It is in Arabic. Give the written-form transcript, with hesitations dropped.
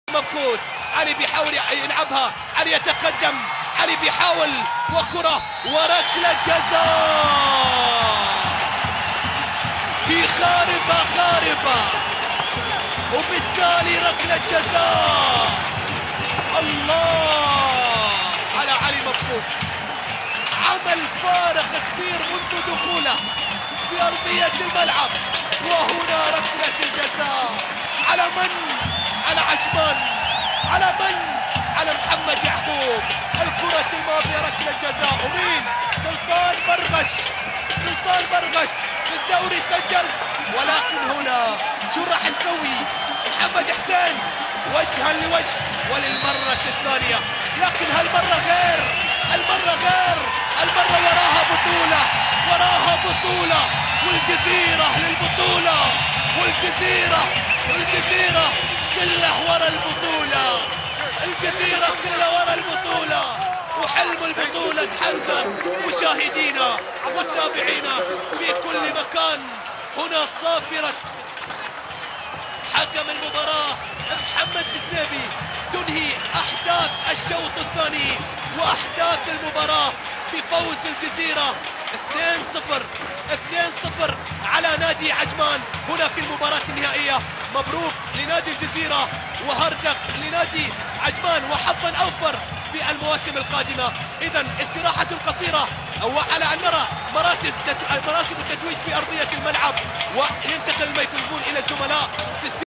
مبخوت. علي بيحاول يلعبها، علي يتقدم، علي بيحاول وكرة وركلة جزاء. هي خاربة وبالتالي ركلة جزاء. الله على علي مبخوت، عمل فارق كبير منذ دخوله في أرضية الملعب، وهنا ركلة الجزاء. على من؟ على عجمان. على من؟ على محمد يعقوب. الكرة الماضية ركلة جزاء، ومين؟ سلطان برغش. سلطان برغش في الدوري سجل، ولكن هنا شو راح نسوي؟ محمد حسين وجها لوجه وللمرة الثانية، لكن هالمرة غير. المرة وراها بطولة، والجزيرة للبطولة، والجزيرة كلها ورا البطولة، الجزيرة كلها ورا البطولة، وحلم البطولة تحقق. مشاهدينا ومتابعينا في كل مكان، هنا صافرة حكم المباراة محمد الجنيبي تنهي أحداث الشوط الثاني وأحداث المباراة بفوز الجزيرة 2-0 على نادي عجمان هنا في المباراة النهائية. مبروك لنادي الجزيرة وهاردك لنادي عجمان، وحظا أوفر في المواسم القادمة. إذا استراحة قصيرة وعلى أن نرى مراسم التتويج في أرضية الملعب، وينتقل الميكروفون إلى الزملاء في